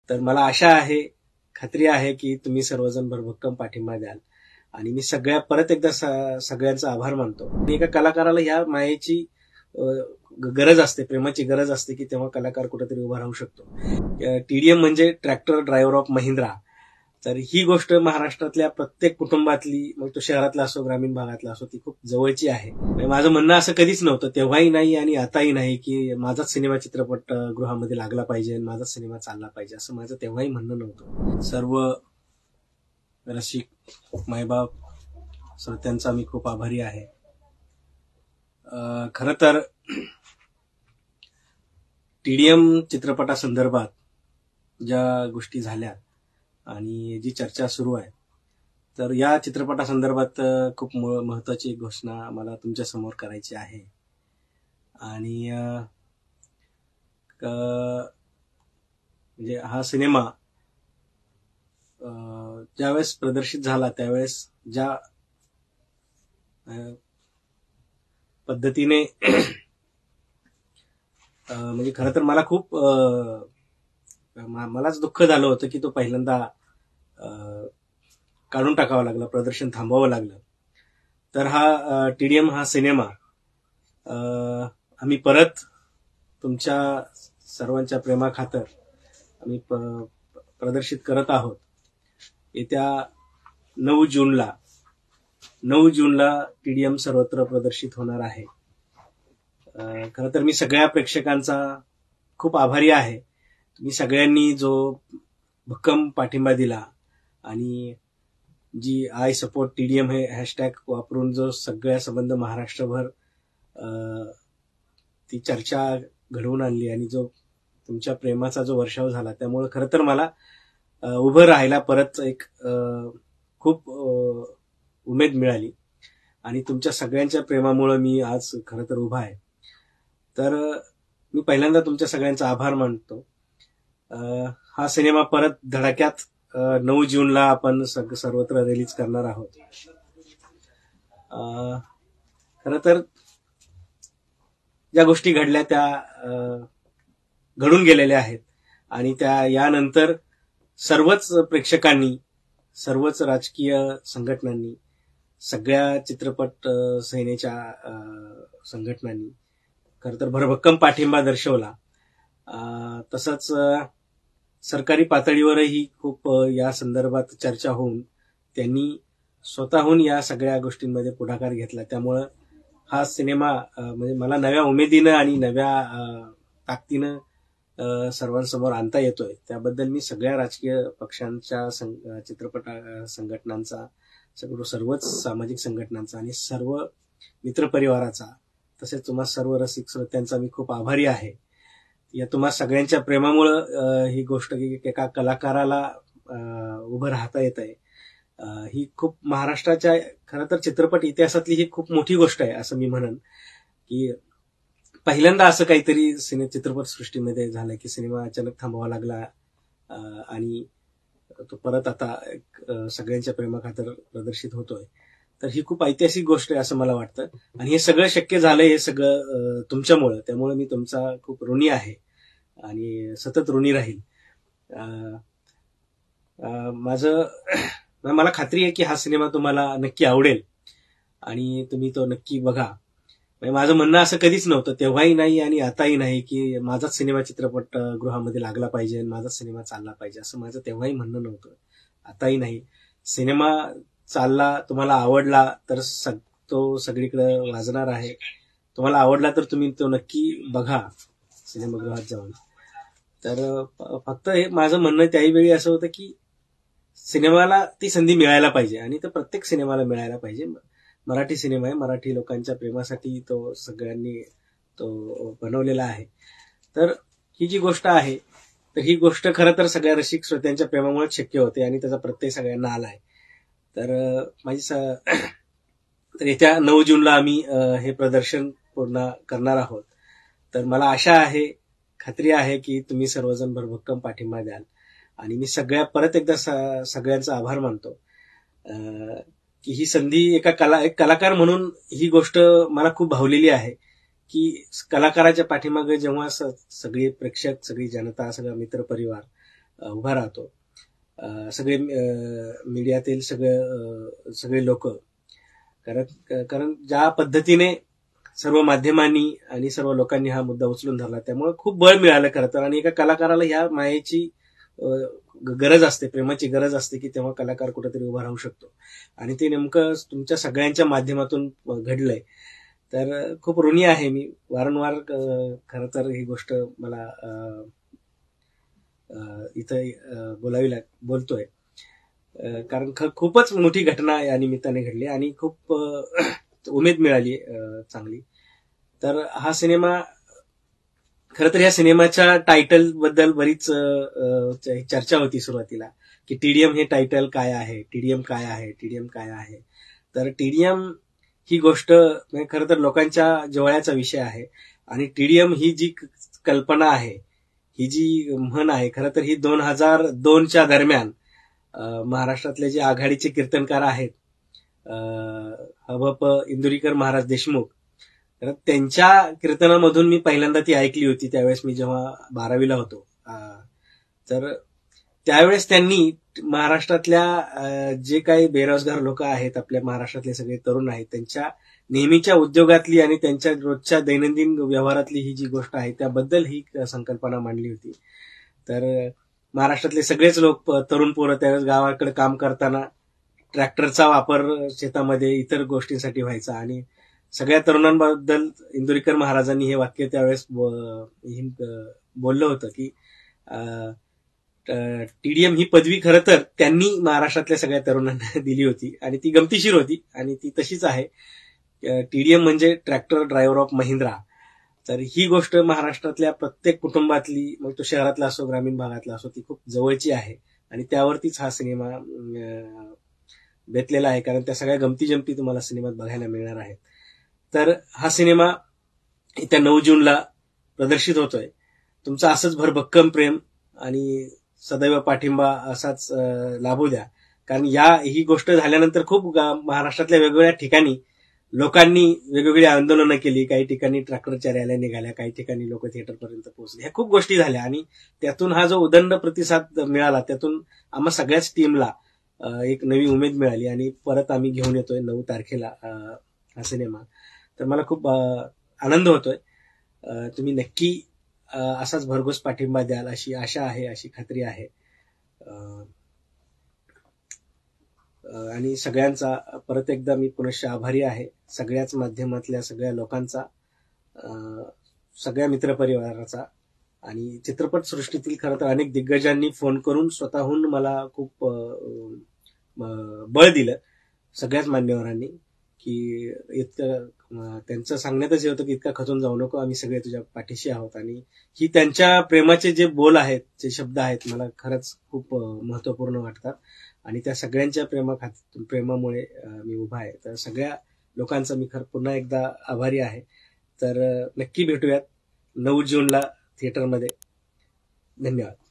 तर मला आशा आहे, खात्री आहे की तुम्ही सर्वजण भरभक्कम पाठिंबा द्याल आणि मी परत एकदा सगळ्यांचा आभार मानतो. आणि एका कलाकाराला ह्या मायेची गरज असते, प्रेमाची गरज असते की तेव्हा कलाकार कुठेतरी उभा राहू शकतो. टीडीएम म्हणजे ट्रॅक्टर ड्रायव्हर ऑफ महिंद्रा. तर ही गोष्ट महाराष्ट्रातल्या प्रत्येक कुटुंबातली, मग तो शहरातला असो ग्रामीण भागातला असो, ती खूप जवळची आहे. माझं म्हणणं असं कधीच नव्हतं, तेव्हाही नाही आणि आताही नाही, की माझाच सिनेमा चित्रपटगृहामध्ये लागला पाहिजे, माझाच सिनेमा चालला पाहिजे, असं माझं तेव्हाही म्हणणं नव्हतं. सर्व रसिक मायबाप श्रोत्यांचा मी खूप आभारी आहे. खरं तर टीडीएम चित्रपटासंदर्भात ज्या गोष्टी झाल्या आणि जी चर्चा सुरू आहे, तर या चित्रपटासंदर्भात खूप महत्वाची घोषणा मला तुमच्या समोर करायची आहे. आणि म्हणजे हा सिनेमा ज्यावेळेस प्रदर्शित झाला त्यावेळेस ज्या पद्धतीने म्हणजे खरं तर मला खूप मलाच दुःख झालं होतं की तो पहिल्यांदा काढून टाकावा लागला, प्रदर्शन थांबवावं लागलं. तर हा टीडीएम हा सिनेमा आम्ही परत तुमच्या सर्वांच्या प्रेमाखातर आम्ही प्रदर्शित करत आहोत. येत्या 9 जूनला टीडीएम सर्वत्र प्रदर्शित होणार आहे. खरं तर मी सगळ्या प्रेक्षकांचा खूप आभारी आहे. तुम्ही सगळ्यांनी जो भक्कम पाठिंबा दिला आणि जी आय सपोर्ट टीडीएम हे हॅशटॅग वापरून जो सगळ्या संबंध महाराष्ट्रभर ती चर्चा घडवून आणली आणि जो तुमच्या प्रेमाचा जो वर्षाव झाला, त्यामुळे खरं तर मला उभं राहायला परत एक खूप उमेद मिळाली आणि तुमच्या सगळ्यांच्या प्रेमामुळे मी आज खरं तर उभा आहे. तर मी पहिल्यांदा तुमच्या सगळ्यांचा आभार मानतो. हा सिनेमा परत धडाक्यात 9 जूनला आपण सर्वत्र रिलीज करणार आहोत. खरं तर ज्या गोष्टी घडल्या त्या घडून गेलेल्या आहेत आणि त्या यानंतर सर्वच प्रेक्षकांनी, सर्वच राजकीय संघटनांनी, सगळ्या चित्रपट सेनेच्या संघटनांनी खरं तर भरभक्कम पाठिंबा दर्शवला. तसंच सरकारी पातळीवरही खूप या संदर्भात चर्चा होऊन त्यांनी स्वतःहून या सगळ्या गोष्टींमध्ये पुढाकार घेतला. त्यामुळं हा सिनेमा म्हणजे मला नव्या उमेदीनं आणि नव्या ताकदीनं सर्वांसमोर आणता येतोय. त्याबद्दल मी सगळ्या राजकीय पक्षांच्या, चित्रपट संघटनांचा, सर्वच सामाजिक संघटनांचा आणि सर्व मित्रपरिवाराचा, तसेच तुम्हा सर्व रसिक श्रोत्यांचा मी खूप आभारी आहे. या तुम्हा सगळ्यांच्या प्रेमामुळं ही गोष्ट की एका कलाकाराला उभं राहता येत आहे, ही खूप महाराष्ट्राच्या खरं तर चित्रपट इतिहासातली ही खूप मोठी गोष्ट आहे असं मी म्हणन. की पहिल्यांदा असं काहीतरी चित्रपट सृष्टीमध्ये झालं की सिनेमा अचानक थांबवावा लागला आणि तो परत आता सगळ्यांच्या प्रेमाखातर प्रदर्शित होतोय. तर ही खूप ऐतिहासिक गोष्ट आहे असं मला वाटतं आणि हे सगळं शक्य झालंय, हे सगळं तुमच्यामुळं. त्यामुळे मी तुमचा खूप ऋणी आहे आणि सतत ऋणी राहील. मला खात्री आहे की हा सिनेमा तुम्हाला नक्की आवडेल आणि तुम्ही तो नक्की बघा. माझं म्हणणं असं कधीच नव्हतं, तेव्हाही नाही आणि आताही नाही, की माझाच सिनेमा चित्रपटगृहामध्ये लागला पाहिजे, माझाच सिनेमा चालला पाहिजे, असं माझं तेव्हाही म्हणणं नव्हतं, आताही नाही. सिनेमा चालला, तुम्हाला आवडला तर तो सगळीकडे वाजणार आहे. तुम्हाला आवडला तर तुम्ही तो नक्की बघा सिनेमागृहात जाऊन. तर फक्त हे माझं म्हणणं त्याही वेळी असं होतं की सिनेमाला ती संधी मिळायला पाहिजे आणि तर प्रत्येक सिनेमाला मिळायला पाहिजे. मराठी सिनेमा आहे, मराठी लोकांच्या प्रेमासाठी तो सगळ्यांनी तो बनवलेला आहे. तर ही जी गोष्ट आहे, तर ही गोष्ट खरं तर सगळ्या रसिक श्रोत्यांच्या प्रेमामुळेच शक्य होते आणि त्याचा प्रत्यय सगळ्यांना आलाय. तर तर येत्या 9 जूनला आम्ही हे प्रदर्शन पूर्ण करणार आहोत. तर मला आशा आहे, खात्री आहे की तुम्ही सर्वजण भरभक्कम पाठिंबा द्याल आणि मी परत एकदा सगळ्यांचा आभार मानतो. की ही संधी एक कलाकार म्हणून ही गोष्ट मला खूप भावलेली आहे की कलाकाराच्या पाठीमागे जेव्हा सगळे प्रेक्षक, सगळी जनता, सगळा मित्रपरिवार उभा राहतो. सगळे मीडियातील सगळे लोक, कारण ज्या पद्धतीने सर्व माध्यमांनी आणि सर्व लोकांनी हा मुद्दा उचलून धरला, त्यामुळे खूप बळ मिळालं खरं तर. आणि एका कलाकाराला ह्या मायेची गरज असते, प्रेमाची गरज असते, की तेव्हा कलाकार कुठेतरी उभा राहू शकतो. आणि ते नेमकं तुमच्या सगळ्यांच्या माध्यमातून घडलंय. तर खूप ऋणी आहे मी. वारंवार खरं तर ही गोष्ट मला इथं बोलतोय, कारण खूपच मोठी घटना या निमित्ताने घडली आणि खूप उमेद मिळाली चांगली. तर हा सिनेमा, खरं तर या सिनेमाच्या टायटल बद्दल बरीच चर्चा होती सुरुवातीला, की टीडीएम हे टायटल काय आहे, टीडीएम काय आहे, टीडीएम काय आहे. तर टीडीएम ही गोष्ट म्हणजे खरं तर लोकांच्या जिव्हाळ्याचा विषय आहे. आणि टीडीएम ही जी कल्पना आहे, ही जी म्हण आहे, खरं तर ही 2002च्या दरम्यान महाराष्ट्रातले जे आघाडीचे कीर्तनकार आहेत, हभप इंदुरीकर महाराज देशमुख, तर त्यांच्या कीर्तनामधून मी पहिल्यांदा ती ऐकली होती, त्यावेळेस मी जेव्हा 12वीला होतो. तर त्यावेळेस त्यांनी महाराष्ट्रातल्या जे काही बेरोजगार लोक आहेत, आपल्या महाराष्ट्रातले सगळे तरुण आहेत, त्यांच्या नेहमीच्या उद्योगातली आणि त्यांच्या रोजच्या दैनंदिन व्यवहारातली ही जी गोष्ट आहे, त्याबद्दल ही संकल्पना मांडली होती. तर महाराष्ट्रातले सगळेच लोक, तरुण पोरं, त्यावेळेस गावाकडे काम करताना ट्रॅक्टरचा वापर शेतामध्ये इतर गोष्टींसाठी व्हायचा. आणि सगळ्या तरुणांबद्दल इंदुरीकर महाराजांनी हे वाक्य त्यावेळेस बोललं होतं, की टीडीएम ही पदवी खरं तर त्यांनी महाराष्ट्रातल्या सगळ्या तरुणांना दिली होती आणि ती गमतीशीर होती आणि ती तशीच आहे. टीडीएम म्हणजे ट्रॅक्टर ड्रायव्हर ऑफ महिंद्रा. तर ही गोष्ट महाराष्ट्रातल्या प्रत्येक कुटुंबातली, मग तो शहरातला असो ग्रामीण भागातला असो, ती खूप जवळची आहे. आणि त्यावरतीच हा सिनेमा बेतलेला आहे, कारण त्या सगळ्या गमती जमती तुम्हाला सिनेमात बघायला मिळणार आहेत. तर हा सिनेमा येत्या 9 जूनला प्रदर्शित होतोय. तुमचं असंच भरभक्कम प्रेम आणि सदैव पाठिंबा असाच लाभू द्या, कारण ही गोष्ट झाल्यानंतर खूप महाराष्ट्रातल्या वेगवेगळ्या ठिकाणी लोकांनी वेगवेगळी आंदोलनं केली. काही ठिकाणी ट्रॅक्टरच्या रॅल्या निघाल्या, काही ठिकाणी लोक थिएटरपर्यंत पोहोचले. ह्या खूप गोष्टी झाल्या आणि त्यातून हा जो उदंड प्रतिसाद मिळाला, त्यातून आम्हा सगळ्याच टीमला एक नवी उमेद मिळाली आणि परत आम्ही घेऊन येतोय 9 तारखेला हा सिनेमा. तर मला खूप आनंद होतोय. तुम्ही नक्की असाच भरघोस पाठिंबा द्याल अशी आशा आहे, अशी खात्री आहे. आणि सगळ्यांचा परत एकदा मी पुनश्च आभारी आहे, सगळ्याच माध्यमातल्या सगळ्या लोकांचा, सगळ्या मित्रपरिवाराचा. आणि चित्रपट सृष्टीतील खरं तर अनेक दिग्गजांनी फोन करून स्वतःहून मला खूप बळ दिलं, सगळ्याच मान्यवरांनी, की इतकं त्यांचं सांगण्यातच हे होतं की इतका खचून जाऊ नको, आम्ही सगळे तुझ्या पाठीशी आहोत. आणि ही त्यांच्या प्रेमाचे जे बोल आहेत, जे शब्द आहेत, मला खरंच खूप महत्वपूर्ण वाटतात. आणि त्या सगळ्यांच्या प्रेमामुळे मी उभा आहे. तर सगळ्या लोकांचा मी पुन्हा एकदा आभारी आहे. तर नक्की भेटूयात 9 जूनला थिएटरमध्ये. धन्यवाद.